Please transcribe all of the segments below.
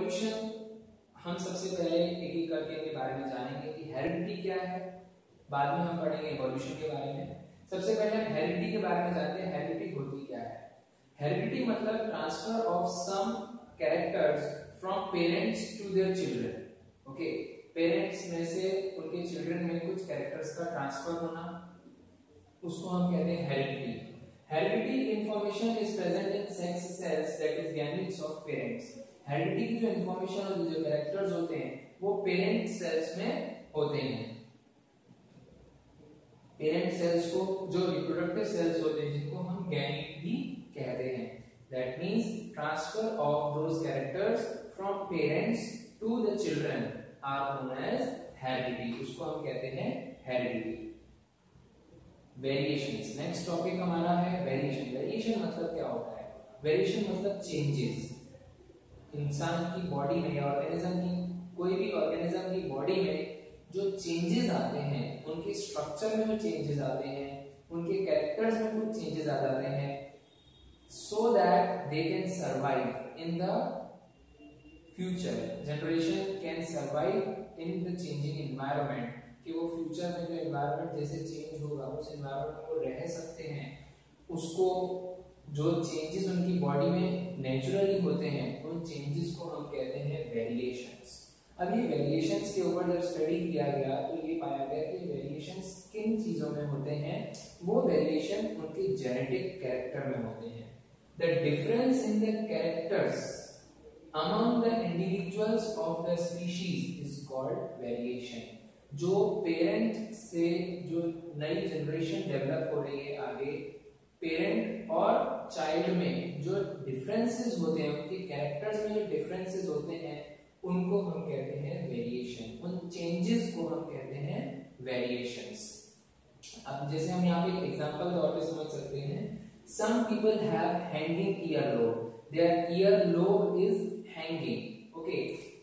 Evolution हम सबसे पहले एक एक करके इनके बारे में जानेंगे कि हेरिडिटी क्या है, बाद में हम पढ़ेंगे इवोल्यूशन के बारे में। सबसे पहले हम हेरिडिटी के बारे में जानते हैं। हेरिडिटी होती क्या है? हेरिडिटी मतलब transfer of some characters from parents to their children. Okay, parents में से उनके चिल्ड्रन में कुछ कैरेक्टर्स का ट्रांसफर होना, उसको हम कहते हैं heredity. Heredity information is present in sex cells that is gametes of parents. Heredity की जो इंफॉर्मेशन और जो कैरेक्टर्स होते हैं वो पेरेंट सेल्स में होते हैं। पेरेंट सेल्स को जो रिप्रोडक्टिव सेल्स होते हैं जिनको हम गैमेट भी कहते हैं। That means transfer of those characters from parents to the children are known as heredity. उसको हम कहते हैं हेरिडिटी। वेरिएशंस, नेक्स्ट टॉपिक हमारा है वेरिएशन। वेरिएशन मतलब क्या होता है? वेरिएशन मतलब चेंजेस। इंसान की बॉडी में, ऑर्गेनिज्म की, कोई भी ऑर्गेनिज्म की बॉडी में जो चेंजेस आते हैं, उनके स्ट्रक्चर में जो चेंजेस आते हैं, उनके कैरेक्टर्स में कुछ चेंजेस आ जाते हैं, so that they can survive in the future. Generation can survive in the changing environment, कि वो फ्यूचर में जो एनवायरनमेंट जैसे चेंज होगा उस एनवायरनमेंट में वो रह सकते हैं। उसको जो चेंजेस उनकी बॉडी में नेचुरली होते हैं उन चेंजेस को हम कहते हैं वेरिएशंस। अब ये वेरिएशंस के ऊपर जब स्टडी किया गया तो ये पाया गया कि वेरिएशंस किन चीजों में होते हैं? वो वेरिएशन उनके जेनेटिक कैरेक्टर में होते हैं। The difference in the characters among the individuals of the species is called variation। जो पेरेंट से जो नई जनरेशन डेवलप हो रही है आगे, पेरेंट और चाइल्ड में जो डिफरेंसेस होते हैं, उनके कैरेक्टर्स में जो डिफरेंसेस होते हैं उनको हम कहते हैं वेरिएशन। उन चेंजेस को हम कहते हैं वेरिएशंस। अब जैसे हम यहाँ पे एग्जांपल तौर पे समझ सकते हैं, some people have hanging earlobe, their earlobe is hanging, okay,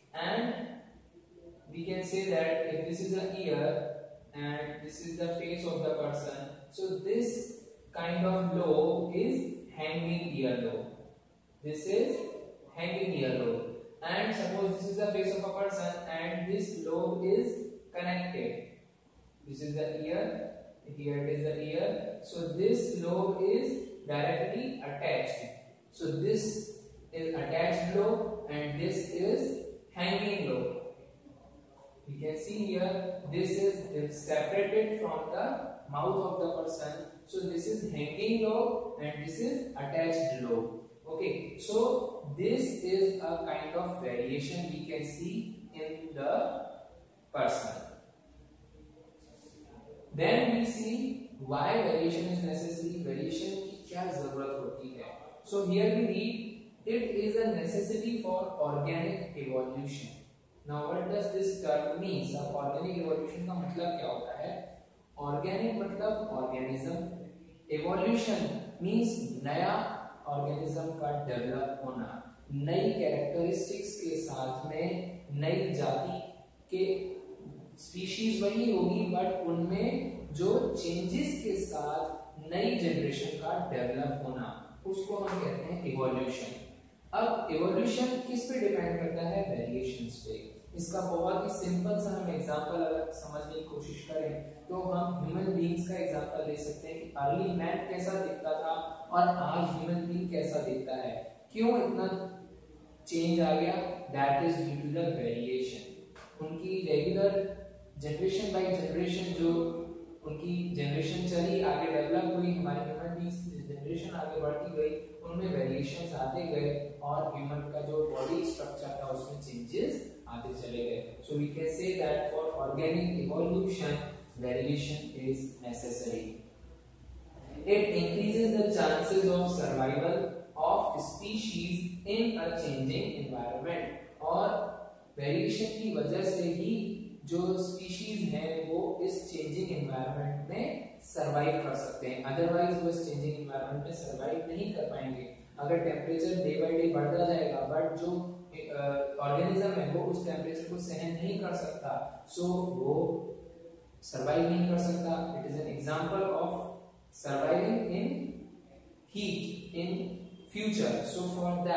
and we can say that if this is the ear and this is the face of the person, so this kind of lobe is hanging earlobe. This is hanging earlobe, and suppose this is the face of a person and this lobe is connected. This is the ear, here it is the ear, so this lobe is directly attached. So this is attached lobe and this is hanging lobe. You can see here this is separated from the mouth of the person, so this is hanging lobe and this is attached lobe. Okay, so this is a kind of variation we can see in the person. Then we see why variation is necessary। variation की क्या जरूरत होती है? So here we read it is a necessity for organic evolution। Now what does this term means? अब organic evolution का मतलब क्या होता है? Organic मतलब organism, evolution means नया organism का develop होना, नई characteristics के साथ में नई जाति के स्पीशीज वही होगी बट उनमें जो चेंजेस के साथ नई जनरेशन का डेवलप होना, उसको हम कहते हैं इवोल्यूशन। अब इवोल्यूशन किस पे डिपेंड करता है? वेरिएशंस पे। इसका बहुत ही सिंपल सा हम एग्जांपल अगर समझने की कोशिश करें तो हम ह्यूमन बीइंग्स का एग्जांपल ले सकते हैं कि अर्ली मैन कैसा दिखता था और आज ह्यूमन बीइंग कैसा दिखता है। क्यों इतना चेंज आ गया? That is due to the variation. उनकी रेगुलर जनरेशन बाय जनरेशन जो उनकी जनरेशन चली, आगे डेवलप हुई, हमारे ह्यूमन बीइंग्स की जनरेशन आगे बढ़ती गई, उनमें वेरिएशंस आते गए और ह्यूमन का जो बॉडी स्ट्रक्चर था उसमें चेंजेस आते चले गए। So we can say that for organic evolution variation is necessary. It increases the chances of survival of species in a changing environment. और वेरिएशन की वजह से ही जो स्पीशीज हैं वो इस चेंजिंग एनवायरनमेंट में सरवाइव कर सकते हैं, अदरवाइज वो इस चेंजिंग एनवायरनमेंट में सरवाइव नहीं कर पाएंगे। अगर टेम्परेचर डे बाय डे बढ़ता जाएगा बट जो ऑर्गेनिज्म है वो उस टेम्परेचर को सहन नहीं कर सकता, सो वो सरवाइव नहीं कर सकता। It is an example of surviving in heat in future. So for that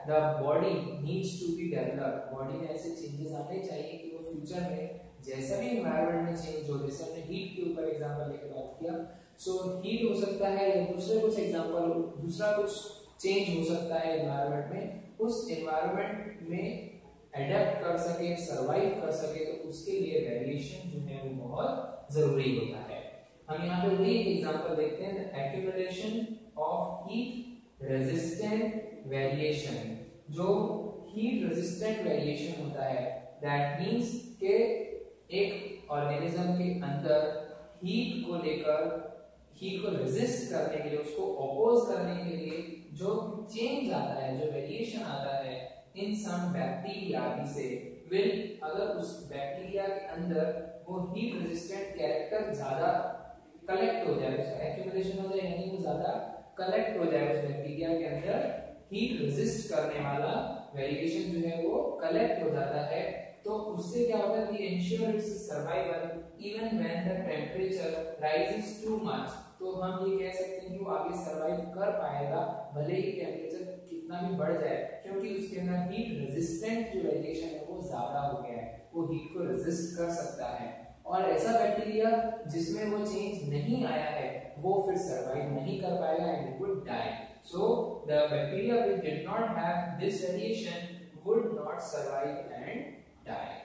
the body needs to be developed, body में ऐसे चेंजेस आने चाहिए कि वो फ्यूचर में जैसा भी एनवायरनमेंट में चेंज हो, जैसे हमने हीट के ऊपर एग्जांपल लेके बात किया, सो हीट हो सकता है या दूसरे कुछ एग्जांपल, दूसरा कुछ चेंज हो सकता है एनवायरनमेंट में, उस एनवायरनमेंट में एडेप्ट कर सके, सरवाइव कर सके, तो उसके लिए वेरिएशन जो है वो बहुत जरूरी होता है। हम यहाँ पे वही एग्जांपल देखते हैं, accumulation of heat resistant variation. जो हीट रेजिस्टेंट वेरिएशन होता है, दैट मींस के एक ऑर्गेनिज्म के अंदर हीट को लेकर, हीट को रेजिस्ट करने के लिए, उसको अपोज करने के लिए जो चेंज आता है, जो वेरिएशन आता है इन सम बैक्टीरिया से, विल, अगर उस बैक्टीरिया के अंदर वो हीट रेजिस्टेंट कैरेक्टर ज्यादा कलेक्ट हो जाए, उसका एक्यूमुलेशन हो जाए, यानी वो ज्यादा कलेक्ट हो जाए उस बैक्टीरिया के अंदर, हीट रेजिस्ट करने वाला वेरिएशन जो है वो कलेक्ट हो जाता है, तो उससे क्या होता है, we ensure its survival even when the temperature rises too much. तो हम ये कह सकते हैं कि वो आगे सर्वाइव कर पाएगा भले ही टेंपरेचर कितना भी बढ़ जाए, क्योंकि उसके अंदर हीट रेजिस्टेंट जो वेरिएशन है वो ज्यादा हो गया है, वो हीट को रेजिस्ट कर सकता है। और ऐसा बैक्टीरिया जिसमें वो चेंज नहीं आया है, वो फिर सर्वाइव नहीं कर पाएगा and it would die. So the bacteria which did not have this variation would not survive and die.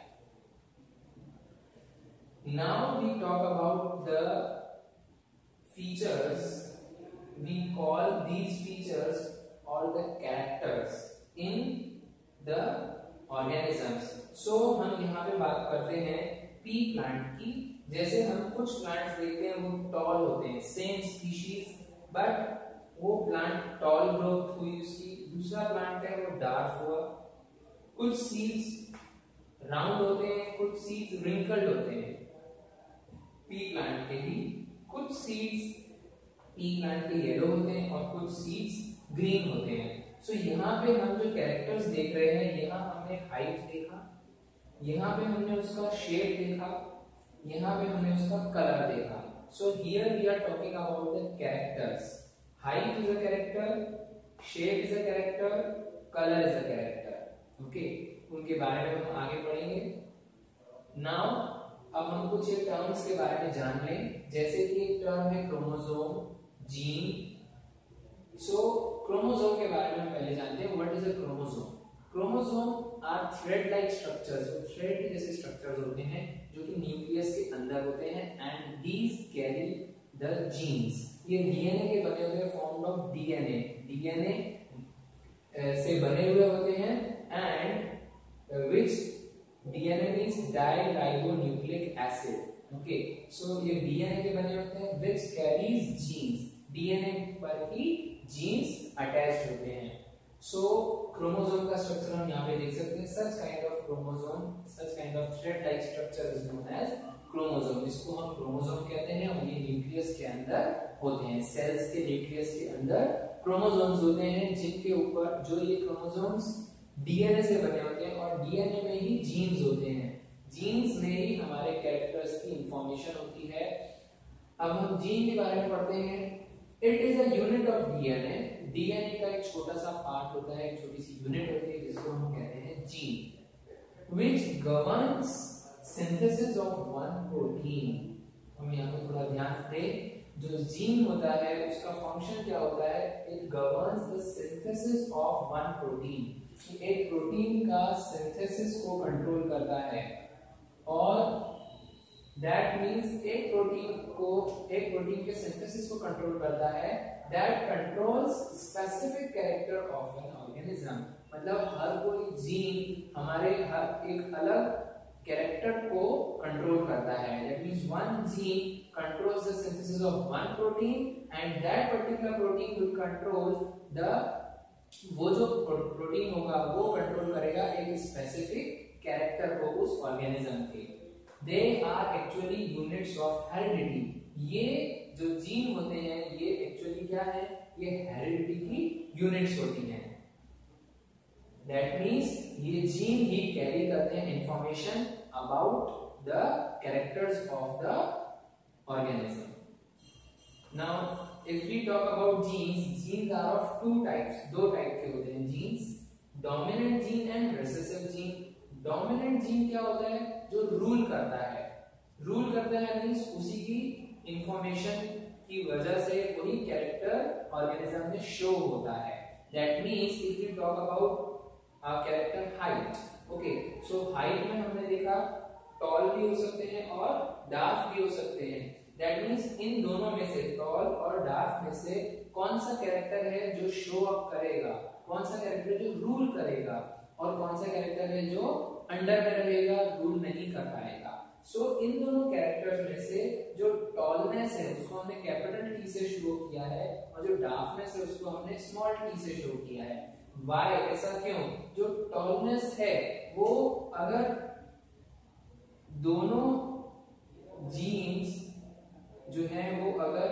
Now we talk about the features. We call these features or the characters in the organisms. So हम यहाँ पे बात करते हैं pea plant की। जैसे हम कुछ plants देखते हैं वो tall होते हैं, same species, but वो plant tall growth हुई उसकी, दूसरा plant है वो dark हुआ, कुछ seeds राउंड होते हैं, कुछ सीड्स रिंकल्ड होते हैं, पी प्लांट के ही कुछ सीड्स पी प्लांट के येलो होते हैं और कुछ सीड्स ग्रीन होते हैं। सो यहाँ पे हम जो कैरेक्टर्स देख रहे हैं, यहाँ हमने हाइट देखा, यहाँ पे हमने उसका शेप देखा, यहाँ पे हमने उसका कलर देखा। So here we are talking about the characters. Height is a character, shape is a character, colour is a character. Okay, उनके बारे में हम आगे पढ़ेंगे। नाउ अब हम कुछ एक टर्म्स के बारे में जान लें, जैसे कि एक टर्म है क्रोमोसोम, जीन। सो क्रोमोसोम के बारे में हम पहले जानते हैं, what is a chromosome. Chromosome are thread like structures, thread के जैसे स्ट्रक्चर्स होते हैं जो कि न्यूक्लियस के अंदर होते हैं, and these carry the genes. ये डीएनए के बने होते हैं, फॉर्म ऑफ डीएनए, डीएनए से बने हुए होते हैं, and which DNA means diribonucleic acid. Okay, so ये DNA के बने होते हैं, which carries genes, DNA पर ही genes attached होते हैं। So chromosome का स्ट्रक्चर हम यहाँ पे देख सकते हैं, such kind of chromosome, such kind of thread-like structure is known as chromosome, जिसको हम chromosome कहते हैं, और ये न्यूक्लियस के अंदर होते हैं, सेल्स के न्यूक्लियस के अंदर क्रोमोसोम्स होते हैं, जिनके ऊपर जो ये क्रोमोसोम्स डीएनए से बने होते हैं, और डीएनए में ही जीन्स होते हैं, जीन्स में ही हमारे कैरेक्टर्स की इंफॉर्मेशन होती है। अब हम जीन के बारे में पढ़ते हैं। It is a unit of DNA, DNA का एक छोटा सा पार्ट होता है, एक छोटी सी यूनिट होती है जिसको हम कहते हैं gene, which governs synthesis of one protein. हम यहाँ पे थोड़ा ध्यान दें, जो जीन होता है उसका फंक्शन क्या होता है, it governs the synthesis of one protein, एक प्रोटीन का सिंथेसिस को कंट्रोल करता है, और दैट मींस एक प्रोटीन के सिंथेसिस को कंट्रोल करता है, that controls specific character of an organism. मतलब हर कोई जीन हमारे हर एक अलग कैरेक्टर को कंट्रोल करता है, that means one gene controls the synthesis of one protein, and that particular protein will control the, वो जो प्रोटीन होगा वो कंट्रोल करेगा एक स्पेसिफिक कैरेक्टर को उस ऑर्गेनिज्म के। They are actually units of heredity. ये जो जीन होते हैं ये एक्चुअली क्या है, ये हेरिडिटी की यूनिट्स होती हैं। दैट मींस ये जीन ही कैरी करते हैं information about the characters of the organism. Now if we talk about genes, genes are of two types, दो टाइप के होते हैं genes। Dominant gene and recessive gene. Dominant gene क्या होता है? जो रूल करता है। रूल करता है मींस उसी की इंफॉर्मेशन की वजह से वही कैरेक्टर ऑर्गेनिज्म में शो होता है। That means if you talk about a character height, okay, so height में हमने देखा टॉल भी हो सकते हैं और डार्क भी हो सकते हैं। दैट मींस इन दोनों में से, टॉल और डार्क में से कौन सा कैरेक्टर है जो शो अप करेगा, कौन सा कैरेक्टर जो रूल करेगा और कौन सा कैरेक्टर है जो अंडर में रहेगा, रूल नहीं कर पाएगा। सो इन दोनों कैरेक्टर्स में से जो टॉलनेस है उसको हमने कैपिटल टी से शो किया है और जो डार्कनेस है उसको हमने स्मॉल टी से शो किया है। व्हाई? ऐसा क्यों? जो टॉलनेस है वो अगर दोनों जीन्स जो है वो अगर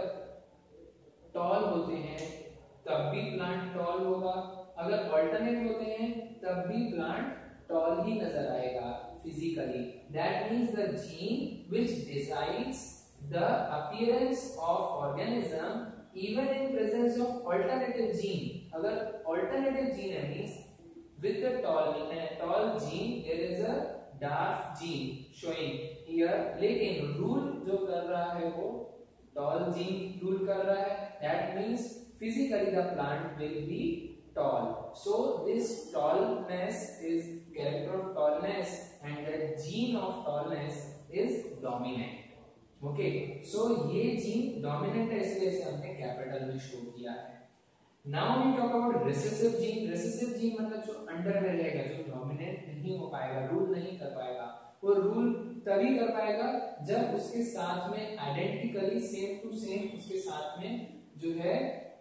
टॉल होते हैं तब भी प्लांट टॉल होगा, अगर अल्टरनेट होते हैं तब भी प्लांट टॉल ही नजर आएगा physically. That means the gene which decides the appearance of organism even in presence of alternative gene. अगर alternative gene है means with the tall gene there is a dark gene showing here, लेकिन rule जो कर रहा है वो tall gene rule कर रहा है। That means physically the plant will be tall. So this tallness is character of tallness and the gene of tallness is dominant. Okay, so ये gene dominant है इसलिए इसे हमने कैपिटल में शो किया है। Now we talk about recessive gene. Recessive gene मतलब जो अंडर में रहेगा, जो डोमिनेंट नहीं हो पाएगा, रूल नहीं कर पाएगा। वो रूल तभी कर पाएगा जब उसके साथ में आइडेंटिकली सेम टू सेम उसके साथ में जो है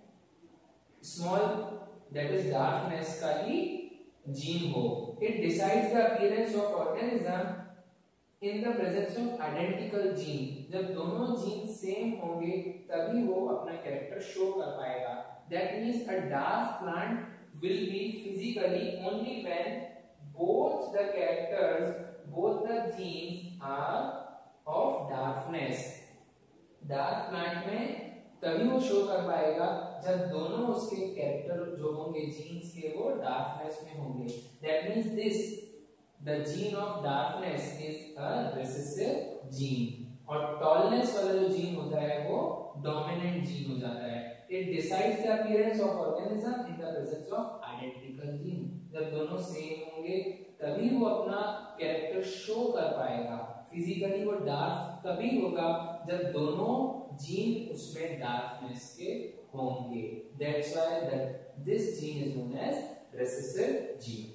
स्मॉल दैट इज डार्कनेस का ही जीन हो। It decides the appearance of organism in the presence of identical gene. जब दोनों जीन सेम होंगे तभी वो अपना कैरेक्टर शो कर पाएगा। That means a dark plant will be physically only when both the characters, both the genes are of darkness. Dark plant में तभी वो शो कर पाएगा जब दोनों उसके कैरेक्टर जो होंगे जीन्स के वो डार्कनेस में होंगे। That means this the gene of darkness is a recessive gene और टॉलनेस वाला जो जीन होता है वो डोमिनेंट जीन हो जाता है। It decides the appearance of organism in the presence of identical gene. जब दोनों सेम होंगे तभी वो अपना कैरेक्टर शो कर पाएगा। फिजिकली वो डार्क तभी होगा जब दोनों जीन उसमें डार्कनेस के होंगे। That's why that this gene is known as recessive gene.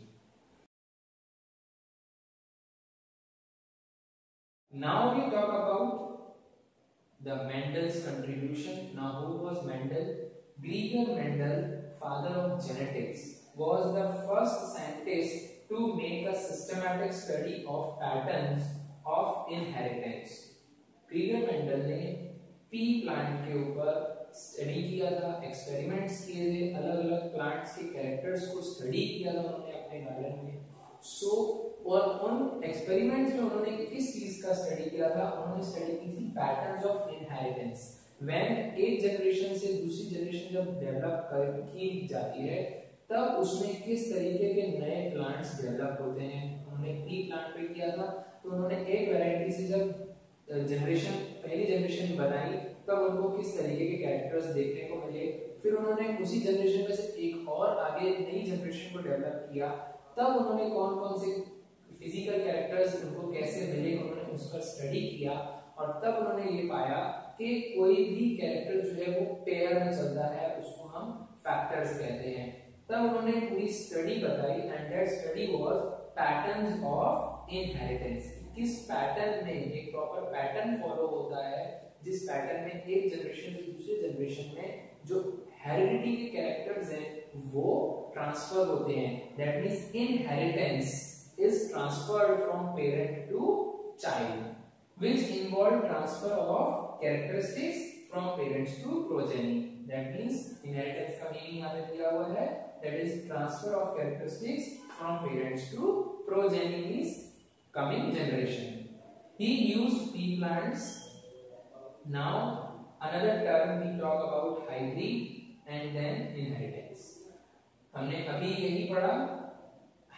Now we talk about the Mendel's contribution. Now who was Mendel? Gregor Mendel, father of genetics, was the first scientist to make a systematic study of patterns of inheritance. Gregor Mendel ने pea plant के ऊपर study किया था, experiments किए थे, अलग अलग plants के कैरेक्टर्स को स्टडी किया था उन्होंने अपने गार्डन में। और उन एक्सपेरिमेंट्स में उन्होंने किस चीज का स्टडी किया था? उन्होंने स्टडी की थी पैटर्न्स ऑफ इनहेरिटेंस। व्हेन एक जनरेशन से दूसरी जनरेशन जब डेवलप की जाती है तब उसमें किस तरीके के नए प्लांट्स डेवलप होते हैं। उन्होंने पी प्लांट पे किया था, तो उन्होंने एक वैरायटी से जब पहली जनरेशन बनाई तब उनको किस तरीके के कैरेक्टर्स देखने को मिले। फिर उन्होंने उसी जनरेशन में से एक और आगे नई जनरेशन को डेवलप किया, तब उन्होंने कौन कौन से फिजिकल कैरेक्टर्स उनको कैसे मिले उन्होंने उस पर स्टडी किया और तब उन्होंने ये पाया कि कोई भी कैरेक्टर जो है वो पेयर में चलता है, उसको हम फैक्टर्स कहते हैं। तब उन्होंने पूरी स्टडी बताई and that study was patterns of inheritance. किस पैटर्न में एक प्रॉपर पैटर्न फॉलो होता है जिस पैटर्न में एक जनरेशन से दूसरे जनरेशन में जो हेरिडिटी के कैरेक्टर्स हैं वो ट्रांसफर होते हैं। That means inheritance is transferred from parent to child which involve transfer of characteristics from parents to progeny. That means inheritance का मीनिंग यहाँ पे दिया हुआ है, that is transfer of characteristics from parents to progeny means coming generation. He used pea plants. Now another term we talk about hybrid and then inheritance. हमने अभी यही पढ़ा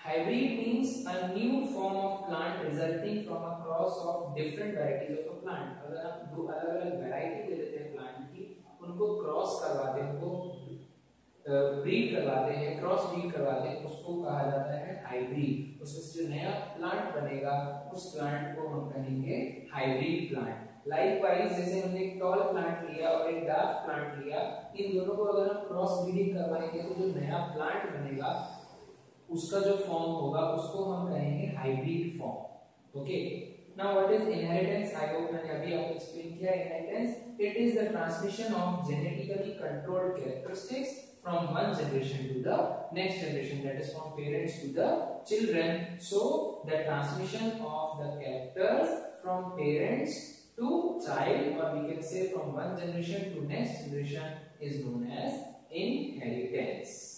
Hybrid means a new form of plant resulting from a cross of different varieties of a plant. अगर हम दो अलग-अलग variety ले लेते हैं प्लांट की, उनको क्रॉस करवाते हैं, उनको ब्रीड करवाते हैं, क्रॉस ब्रीड करवाते हैं, उसको कहा जाता है हाइब्रिड। उससे जो नया प्लांट बनेगा उस प्लांट को हम कहेंगे हाइब्रिड प्लांट। लाइकवाइज जैसे हमने एक टॉल प्लांट लिया और एक डार्क प्लांट लिया, इन दोनों को अगर हम क्रॉस ब्रीडिंग करवाएंगे तो जो नया प्लांट बनेगा उसका जो फॉर्म होगा उसको हम कहेंगे hybrid form. Okay, now what is inheritance? I hope मैंने अभी आपको एक्सप्लेन किया। Inheritance it is the transmission of genetically controlled characteristics from one generation to the next generation, that is from parents to the children. So the transmission of the characters from parents to child, or we can say from one generation to next generation, is known as inheritance.